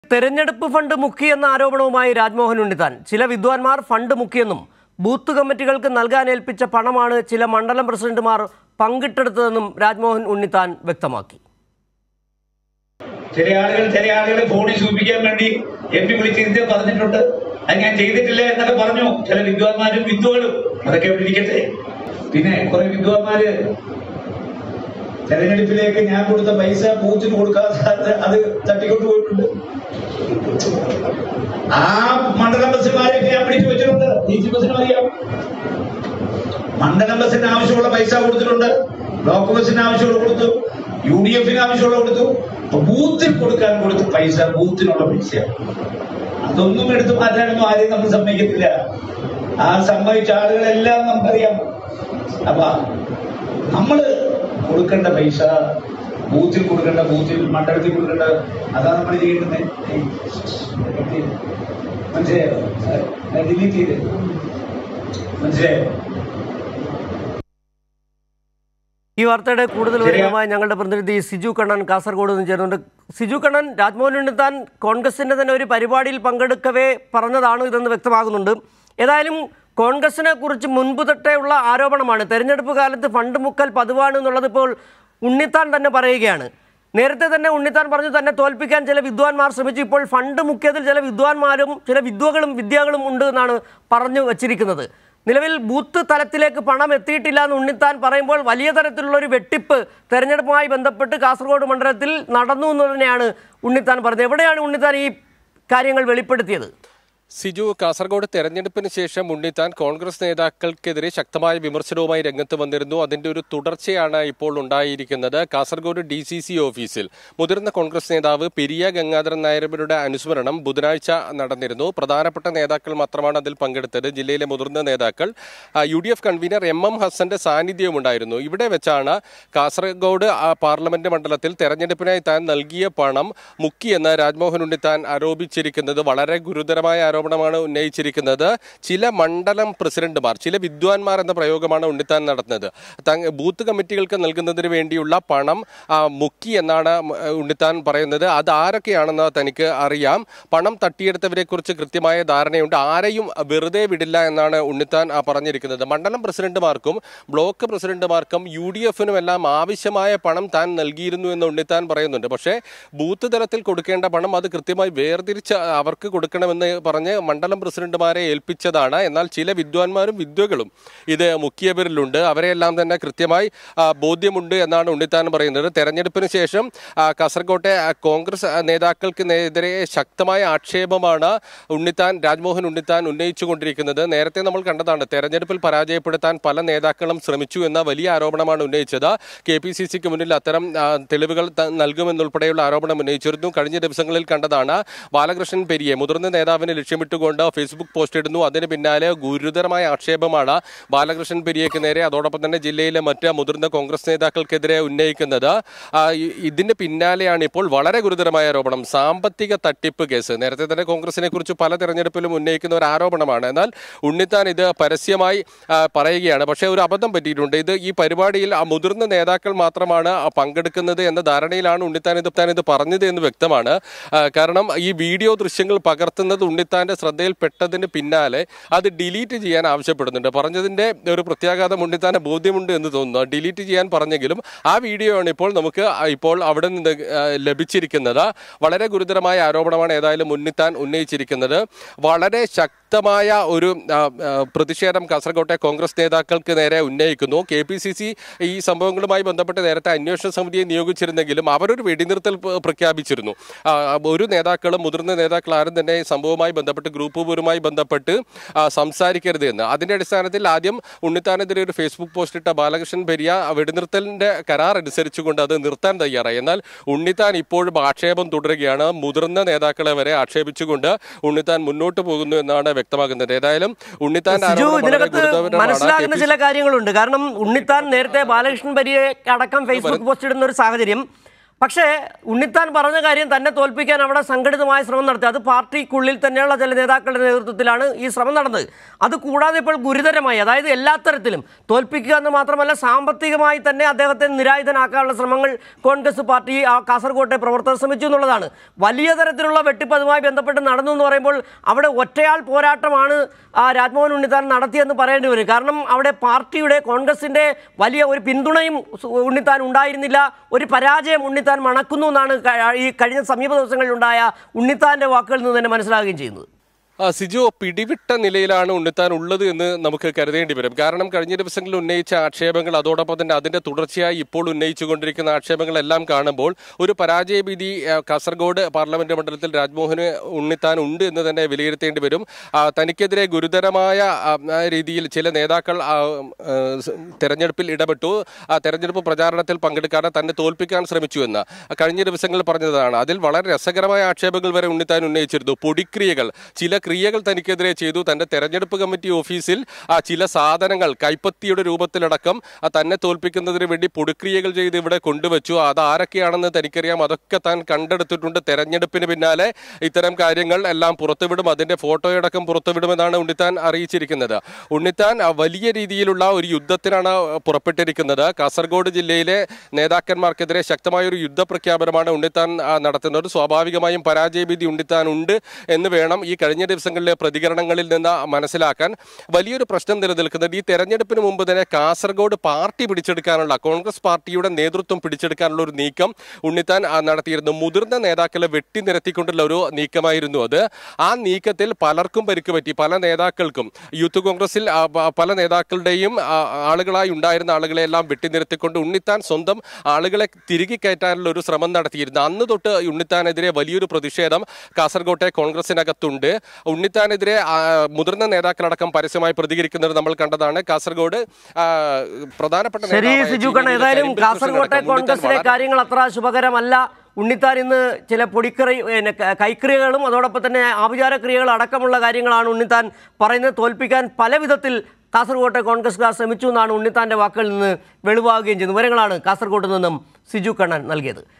തെരഞ്ഞെടുപ്പ് ഫണ്ട് മുക്കിയെന്ന ആരോപണവുമായി രാജ്മോഹൻ ഉണ്ണിത്താൻ. ചില വിദ്വാൻമാർ ഫണ്ട് മുക്കിയെന്നും ബൂത്ത് കമ്മിറ്റികൾക്ക് നൽകാൻ ഏൽപ്പിച്ച പണമാണ് ചില മണ്ഡലം പ്രസിഡന്റുമാർ പങ്കിട്ടെടുത്തതെന്നും രാജ്മോഹൻ ഉണ്ണിത്താൻ വ്യക്തമാക്കി. ചില ആളുകളെ ഫോണിൽ സൂചിപ്പിക്കാൻ വേണ്ടി MP വിളിച്ചിരുത്തി പറഞ്ഞിട്ടുണ്ട്. അത് ഞാൻ ചെയ്തിട്ടില്ല എന്നൊക്കെ പറഞ്ഞു. ചില വിദ്വാൻമാരും വിദ്വകളും അതൊക്കെ ഇവിടെ ഇരിക്കട്ടെ. പിന്നെ കുറെ വിദ്വാൻമാര് തെരഞ്ഞെടുപ്പിലേക്ക് ഞാൻ കൊടുത്ത പൈസ ബൂത്തിന് കൊടുക്കാതെ അത് തട്ടിക്കൊണ്ടു പോയിട്ടുണ്ട്. ആ മണ്ഡലം ബസ്സുമാരെയൊക്കെ ഞാൻ പിടിച്ചു വെച്ചിട്ടുണ്ട്. DC ബസ്സിനും അറിയാം. മണ്ഡലം ബസ്സിന് ആവശ്യമുള്ള പൈസ കൊടുത്തിട്ടുണ്ട്, ബ്ലോക്ക് ബസ്സിന് ആവശ്യമുള്ള കൊടുത്തു, UDF ആവശ്യമുള്ള കൊടുത്തു. ബൂത്തിൽ കൊടുക്കാൻ കൊടുത്ത പൈസ ബൂത്തിനുള്ള പൈസ അതൊന്നും എടുത്തു മാറ്റാനൊന്നും ആരെയും നമ്മൾ സമ്മതിക്കത്തില്ല. ആ സംഭവിച്ച ആളുകളെല്ലാം നമുക്കറിയാം. അപ്പൊ നമ്മള് കൊടുക്കേണ്ട പൈസ ബൂത്തിൽ കൊടുക്കേണ്ട, ബൂത്തിൽ മണ്ഡലത്തിൽ കൊടുക്കേണ്ട, അതാണ് നമ്മൾ ചെയ്യുന്നത്. മനസ്സിലായോ? ഡിലീറ്റ് ചെയ്ത് മനസ്സിലായോ? ഈ വാർത്തയുടെ കൂടുതൽ വിവരങ്ങളുമായി ഞങ്ങളുടെ പ്രതിനിധി സിജു കണ്ണൻ കാസർഗോഡ് നിന്ന് ചേരുന്നുണ്ട്. സിജു കണ്ണൻ, രാജ്മോഹൻ ഉണ്ണിത്താൻ കോൺഗ്രസിന്റെ തന്നെ ഒരു പരിപാടിയിൽ പങ്കെടുക്കവേ പറഞ്ഞതാണ് ഇതെന്ന് വ്യക്തമാകുന്നുണ്ട്. ഏതായാലും കോൺഗ്രസിനെ കുറിച്ച് മുൻപ് തൊട്ടേ ഉള്ള ആരോപണമാണ്. തെരഞ്ഞെടുപ്പ് കാലത്ത് ഫണ്ട് മുക്കൽ പതിവാണ് എന്നുള്ളത് ഇപ്പോൾ ഉണ്ണിത്താൻ തന്നെ പറയുകയാണ്. നേരത്തെ തന്നെ ഉണ്ണിത്താൻ പറഞ്ഞു തന്നെ തോൽപ്പിക്കാൻ ചില വിദ്വാൻമാർ ശ്രമിച്ചു. ഇപ്പോൾ ഫണ്ട് മുക്കിയതിൽ ചില വിദ്വാൻമാരും ചില വിദ്യകളും ഉണ്ട് എന്നാണ് പറഞ്ഞു വച്ചിരിക്കുന്നത്. നിലവിൽ ബൂത്ത് തലത്തിലേക്ക് പണം എത്തിയിട്ടില്ല എന്ന് ഉണ്ണിത്താൻ പറയുമ്പോൾ വലിയ തരത്തിലുള്ള ഒരു വെട്ടിപ്പ് തെരഞ്ഞെടുപ്പുമായി ബന്ധപ്പെട്ട് കാസർഗോഡ് മണ്ഡലത്തിൽ നടന്നു എന്ന് തന്നെയാണ് ഉണ്ണിത്താൻ പറഞ്ഞത്. എവിടെയാണ് ഉണ്ണിത്താൻ ഈ കാര്യങ്ങൾ വെളിപ്പെടുത്തിയത്? സിജു, കാസർഗോഡ് തെരഞ്ഞെടുപ്പിന് ശേഷം ഉണ്ണിത്താൻ കോൺഗ്രസ് നേതാക്കൾക്കെതിരെ ശക്തമായ വിമർശനവുമായി രംഗത്ത് വന്നിരുന്നു. അതിന്റെ ഒരു തുടർച്ചയാണ് ഇപ്പോൾ ഉണ്ടായിരിക്കുന്നത്. കാസർഗോഡ് DCC ഓഫീസിൽ മുതിർന്ന കോൺഗ്രസ് നേതാവ് പെരിയ ഗംഗാധരൻ നായരുടെ അനുസ്മരണം ബുധനാഴ്ച നടന്നിരുന്നു. പ്രധാനപ്പെട്ട നേതാക്കൾ മാത്രമാണ് അതിൽ പങ്കെടുത്തത്. ജില്ലയിലെ മുതിർന്ന നേതാക്കൾ, UDF കൺവീനർ MM ഹസന്റെ സാന്നിധ്യവും ഉണ്ടായിരുന്നു. ഇവിടെ വെച്ചാണ് കാസർഗോഡ് പാർലമെന്റ് മണ്ഡലത്തിൽ തെരഞ്ഞെടുപ്പിനായി താൻ നൽകിയ പണം മുക്കിയെന്ന് രാജ്മോഹൻ ഉണ്ണിത്താൻ ആരോപിച്ചിരിക്കുന്നത്. വളരെ ഗുരുതരമായ ആരോപണമാണ് ഉന്നയിച്ചിരിക്കുന്നത്. ചില മണ്ഡലം പ്രസിഡന്റുമാർ, ചില വിദ്വാൻമാർ എന്ന പ്രയോഗമാണ് ഉണ്ണിത്താൻ നടത്തുന്നത്. ബൂത്ത് കമ്മിറ്റികൾക്ക് നൽകുന്നതിന് വേണ്ടിയുള്ള പണം മുക്കി എന്നാണ് ഉണ്ണിത്താൻ പറയുന്നത്. അത് ആരൊക്കെയാണെന്ന് തനിക്ക് അറിയാം. പണം തട്ടിയെടുത്തവരെ കുറിച്ച് കൃത്യമായ ധാരണയുണ്ട്. ആരെയും വെറുതെ വിടില്ല എന്നാണ് ഉണ്ണിത്താൻ പറഞ്ഞിരിക്കുന്നത്. മണ്ഡലം പ്രസിഡന്റുമാർക്കും ബ്ലോക്ക് പ്രസിഡന്റുമാർക്കും UDFനും എല്ലാം ആവശ്യമായ പണം താൻ നൽകിയിരുന്നു എന്ന് ഉണ്ണിത്താൻ പറയുന്നുണ്ട്. പക്ഷേ ബൂത്ത് തലത്തിൽ കൊടുക്കേണ്ട പണം അത് കൃത്യമായി വേർതിരിച്ച് അവർക്ക് കൊടുക്കണമെന്ന് പറഞ്ഞ് മണ്ഡലം പ്രസിഡന്റുമാരെ ഏൽപ്പിച്ചതാണ്. എന്നാൽ ചില വിദ്വാൻമാരും വിദ്വകളും ഇത് മുക്കിയവരിലുണ്ട്. അവരെല്ലാം തന്നെ കൃത്യമായി ബോധ്യമുണ്ട് എന്നാണ് ഉണ്ണിത്താൻ പറയുന്നത്. തെരഞ്ഞെടുപ്പിന് ശേഷം കാസർകോട്ടെ കോൺഗ്രസ് നേതാക്കൾക്കെതിരെ ശക്തമായ ആക്ഷേപമാണ് രാജ്മോഹൻ ഉണ്ണിത്താൻ ഉന്നയിച്ചുകൊണ്ടിരിക്കുന്നത്. നേരത്തെ നമ്മൾ കണ്ടതാണ്, തെരഞ്ഞെടുപ്പിൽ പരാജയപ്പെടുത്താൻ പല നേതാക്കളും ശ്രമിച്ചു എന്ന വലിയ ആരോപണമാണ് ഉന്നയിച്ചത്. KPCCക്ക് മുന്നിൽ അത്തരം തെളിവുകൾ നൽകുമെന്നുൾപ്പെടെയുള്ള ആരോപണം ഉന്നയിച്ചിരുന്നു. കഴിഞ്ഞ ദിവസങ്ങളിൽ കണ്ടതാണ്, ബാലകൃഷ്ണൻ പെരിയെ മുതിർന്ന നേതാവിനെ ലക്ഷ്യമിട്ടുകൊണ്ട് ഫേസ്ബുക്ക് പോസ്റ്റ് ഇടുന്നു. അതിന് പിന്നാലെ ഗുരുതരമായ ആക്ഷേപമാണ് ബാലകൃഷ്ണൻ പെരിയയ്ക്ക് നേരെ, അതോടൊപ്പം തന്നെ ജില്ലയിലെ മറ്റ് മുതിർന്ന കോൺഗ്രസ് നേതാക്കൾക്കെതിരെ ഉന്നയിക്കുന്നത്. ഇതിന് പിന്നാലെയാണ് ഇപ്പോൾ വളരെ ഗുരുതരമായ ആരോപണം, സാമ്പത്തിക തട്ടിപ്പ് കേസ്. നേരത്തെ തന്നെ കോൺഗ്രസിനെ കുറിച്ച് പല തെരഞ്ഞെടുപ്പിലും ഉന്നയിക്കുന്ന ഒരു ആരോപണമാണ്. എന്നാൽ ഉണ്ണിത്താൻ ഇത് പരസ്യമായി പറയുകയാണ്. പക്ഷേ ഒരു അബദ്ധം പറ്റിയിട്ടുണ്ട്. ഈ പരിപാടിയിൽ മുതിർന്ന നേതാക്കൾ മാത്രമാണ് പങ്കെടുക്കുന്നത് എന്ന ധാരണയിലാണ് ഉണ്ണിത്താൻ ഇത് പറഞ്ഞത് എന്ന് വ്യക്തമാണ്. കാരണം ഈ വീഡിയോ ദൃശ്യങ്ങൾ പകർത്തുന്നത് ഉണ്ണിത്താന്റെ ശ്രദ്ധയിൽപ്പെട്ടതിന് പിന്നാലെ അത് ഡിലീറ്റ് ചെയ്യാൻ ആവശ്യപ്പെടുന്നുണ്ട്. പറഞ്ഞതിന്റെ ഒരു പ്രത്യാഘാതം ഉണ്ണിത്താന്റെ ബോധ്യമുണ്ട് എന്ന് തോന്നുന്നു. ഡിലീറ്റ് ചെയ്യാൻ പറഞ്ഞെങ്കിലും ആ വീഡിയോ ആണ് ഇപ്പോൾ അവിടെ നിന്ന് ലഭിച്ചിരിക്കുന്നത്. വളരെ ഗുരുതരമായ ആരോപണമാണ് ഏതായാലും ഉണ്ണിത്താൻ ഉന്നയിച്ചിരിക്കുന്നത്. വളരെ ശക്തമായ ഒരു പ്രതിഷേധം കാസർകോട്ടെ കോൺഗ്രസ് നേതാക്കൾക്ക് നേരെ ഉന്നയിക്കുന്നു. KPCC ഈ സംഭവങ്ങളുമായി ബന്ധപ്പെട്ട് നേരത്തെ അന്വേഷണ സമിതിയെ നിയോഗിച്ചിരുന്നെങ്കിലും അവരൊരു വെടിനിർത്തൽ പ്രഖ്യാപിച്ചിരുന്നു. ഒരു നേതാക്കളും മുതിർന്ന നേതാക്കൾ ആരും തന്നെ സംഭവവുമായി ബന്ധപ്പെട്ട് ഗ്രൂപ്പ് പോരുമായി ബന്ധപ്പെട്ട് സംസാരിക്കരുത് എന്ന്. അതിന്റെ അടിസ്ഥാനത്തിൽ ആദ്യം ഉണ്ണിത്താനെതിരെ ഒരു ഫേസ്ബുക്ക് പോസ്റ്റ് ഇട്ട ബാലകൃഷ്ണൻ പെരിയ വെടിനിർത്തലിന്റെ കരാർ അനുസരിച്ചുകൊണ്ട് അത് നിർത്താൻ തയ്യാറായി. എന്നാൽ ഉണ്ണിത്താൻ ഇപ്പോഴും ആക്ഷേപം തുടരുകയാണ്. മുതിർന്ന നേതാക്കളെ വരെ ആക്ഷേപിച്ചുകൊണ്ട് ഉണ്ണിത്താൻ മുന്നോട്ട് പോകുന്നു എന്നാണ് വ്യക്തമാകുന്നത്. ഏതായാലും ഉണ്ണിത്താൻ മനസ്സിലാകുന്ന ചില കാര്യങ്ങളുണ്ട്. കാരണം ഉണ്ണിത്താൻ നേരത്തെ ബാലകൃഷ്ണൻ പെരിയ അടക്കം ഫേസ്ബുക്ക് പോസ്റ്റ് ഇടുന്ന ഒരു സാഹചര്യം, പക്ഷേ ഉണ്ണിത്താൻ പറഞ്ഞ കാര്യം തന്നെ തോൽപ്പിക്കാൻ അവിടെ സംഘടിതമായ ശ്രമം നടത്തി. അത് പാർട്ടിക്കുള്ളിൽ തന്നെയുള്ള ചില നേതാക്കളുടെ നേതൃത്വത്തിലാണ് ഈ ശ്രമം നടന്നത്. അത് കൂടാതെ ഇപ്പോൾ ഗുരുതരമായി, അതായത് എല്ലാ തരത്തിലും തോൽപ്പിക്കുക എന്ന് മാത്രമല്ല സാമ്പത്തികമായി തന്നെ അദ്ദേഹത്തെ നിരായുധനാക്കാനുള്ള ശ്രമങ്ങൾ കോൺഗ്രസ് പാർട്ടി കാസർകോട്ടെ പ്രവർത്തകർ ശ്രമിച്ചു എന്നുള്ളതാണ്. വലിയ തരത്തിലുള്ള വെട്ടിപ്പ് അതുമായി ബന്ധപ്പെട്ട് നടന്നു എന്ന് പറയുമ്പോൾ അവിടെ ഒറ്റയാൾ പോരാട്ടമാണ് രാജ്മോഹൻ ഉണ്ണിത്താൻ നടത്തിയെന്ന് പറയേണ്ടി വരും. കാരണം അവിടെ പാർട്ടിയുടെ കോൺഗ്രസിൻ്റെ വലിയ ഒരു പിന്തുണയും ഉണ്ണിത്താൻ ഉണ്ടായിരുന്നില്ല. ഒരു പരാജയം ഉണ്ണിത്താൻ മണക്കുന്നു എന്നാണ് ഈ കഴിഞ്ഞ സമീപ ദിവസങ്ങളിലുണ്ടായ ഉണ്ണിത്താൻ്റെ വാക്കുകളിൽ നിന്ന് തന്നെ മനസ്സിലാകുകയും ചെയ്യുന്നത്. സിജു, പിടിവിട്ട നിലയിലാണ് ഉണ്ണിത്താൻ ഉള്ളത് എന്ന് നമുക്ക് കരുതേണ്ടി വരും. കാരണം കഴിഞ്ഞ ദിവസങ്ങളിൽ ഉന്നയിച്ച ആക്ഷേപങ്ങൾ, അതോടൊപ്പം തന്നെ അതിന്റെ തുടർച്ചയായി ഇപ്പോൾ ഉന്നയിച്ചുകൊണ്ടിരിക്കുന്ന ആക്ഷേപങ്ങളെല്ലാം കാണുമ്പോൾ ഒരു പരാജയ ഭീതി കാസർഗോഡ് പാർലമെന്റ് മണ്ഡലത്തിൽ രാജ്മോഹന് ഉണ്ണിത്താൻ ഉണ്ട് എന്ന് തന്നെ വിലയിരുത്തേണ്ടി വരും. തനിക്കെതിരെ ഗുരുതരമായ രീതിയിൽ ചില നേതാക്കൾ തെരഞ്ഞെടുപ്പിൽ ഇടപെട്ടു, തെരഞ്ഞെടുപ്പ് പ്രചാരണത്തിൽ പങ്കെടുക്കാതെ തന്നെ തോൽപ്പിക്കാൻ ശ്രമിച്ചു എന്ന് കഴിഞ്ഞ ദിവസങ്ങളിൽ പറഞ്ഞതാണ്. അതിൽ വളരെ രസകരമായ ആക്ഷേപങ്ങൾ വരെ ഉണ്ണിത്താൻ ഉന്നയിച്ചിരുന്നു. പൊടിക്രിയകൾ, ചില ക്രിയകൾ തനിക്കെതിരെ ചെയ്തു. തന്റെ തെരഞ്ഞെടുപ്പ് കമ്മിറ്റി ഓഫീസിൽ ചില സാധനങ്ങൾ കൈപ്പത്തിയുടെ രൂപത്തിലടക്കം തന്നെ തോൽപ്പിക്കുന്നതിന് വേണ്ടി പൊടിക്രിയകൾ ചെയ്ത് ഇവിടെ കൊണ്ടുവച്ചു. അത് ആരൊക്കെയാണെന്ന് തനിക്കറിയാം, അതൊക്കെ താൻ കണ്ടെടുത്തിട്ടുണ്ട്. തെരഞ്ഞെടുപ്പിന് പിന്നാലെ ഇത്തരം കാര്യങ്ങൾ എല്ലാം പുറത്തുവിടും, അതിന്റെ ഫോട്ടോയടക്കം പുറത്തുവിടുമെന്നാണ് ഉണ്ണിത്താൻ അറിയിച്ചിരിക്കുന്നത്. ഉണ്ണിത്താൻ വലിയ രീതിയിലുള്ള ഒരു യുദ്ധത്തിനാണ് പുറപ്പെട്ടിരിക്കുന്നത്. കാസർഗോഡ് ജില്ലയിലെ നേതാക്കന്മാർക്കെതിരെ ശക്തമായ ഒരു യുദ്ധപ്രഖ്യാപനമാണ് ഉണ്ണിത്താൻ നടത്തുന്നത്. സ്വാഭാവികമായും പരാജയഭീതി ഉണ്ണിത്താൻ ഉണ്ട് എന്ന് വേണം ഈ കഴിഞ്ഞ ദിവസങ്ങളിലെ പ്രതികരണങ്ങളിൽ നിന്ന് മനസ്സിലാക്കാൻ. വലിയൊരു പ്രശ്നം നിലനിൽക്കുന്നത് ഈ തെരഞ്ഞെടുപ്പിന് മുമ്പ് തന്നെ കാസർഗോഡ് പാർട്ടി പിടിച്ചെടുക്കാനുള്ള, കോൺഗ്രസ് പാർട്ടിയുടെ നേതൃത്വം പിടിച്ചെടുക്കാനുള്ള ഒരു നീക്കം ഉണ്ണിത്താൻ നടത്തിയിരുന്നു. മുതിർന്ന നേതാക്കളെ വെട്ടിനിരത്തിക്കൊണ്ടുള്ള ഒരു നീക്കമായിരുന്നു അത്. ആ നീക്കത്തിൽ പലർക്കും പരിക്ക് പറ്റി. പല നേതാക്കൾക്കും, യൂത്ത് കോൺഗ്രസിൽ പല നേതാക്കളുടെയും ആളുകളായി ഉണ്ടായിരുന്ന ആളുകളെ എല്ലാം വെട്ടിനിരത്തിക്കൊണ്ട് ഉണ്ണിത്താൻ സ്വന്തം ആളുകളെ തിരികെ കയറ്റാനുള്ള ഒരു ശ്രമം നടത്തിയിരുന്നു. അന്ന് തൊട്ട് ഉണ്ണിത്താനെതിരെ വലിയൊരു പ്രതിഷേധം കാസർഗോട്ടെ കോൺഗ്രസിനകത്തുണ്ട്. ഉണ്ണിത്താനെതിരെ മുതിർന്ന നേതാക്കളടക്കം പരസ്യമായി പ്രതികരിക്കുന്നത് നമ്മൾ കണ്ടതാണ്. കാസർഗോഡ് പ്രധാനപ്പെട്ട ഏതായാലും കാസർകോട്ടെ കോൺഗ്രസിലെ കാര്യങ്ങൾ അത്ര ശുഭകരമല്ല. ഉണ്ണിത്താൻ ഇന്ന് ചില കൈക്രിയകളും അതോടൊപ്പം തന്നെ ആഭിചാരക്രിയകൾ അടക്കമുള്ള കാര്യങ്ങളാണ് ഉണ്ണിത്താൻ പറയുന്നത്. തോൽപ്പിക്കാൻ പല വിധത്തിൽ കാസർകോട്ടെ കോൺഗ്രസ്സുകാർ ശ്രമിച്ചു എന്നാണ് ഉണ്ണിത്താൻ്റെ വാക്കുകളിൽ നിന്ന് വെളിവാകുകയും ചെയ്യുന്നത്. വിവരങ്ങളാണ് കാസർകോട്ട് നിന്നും സിജു കണ്ണൻ നൽകിയത്.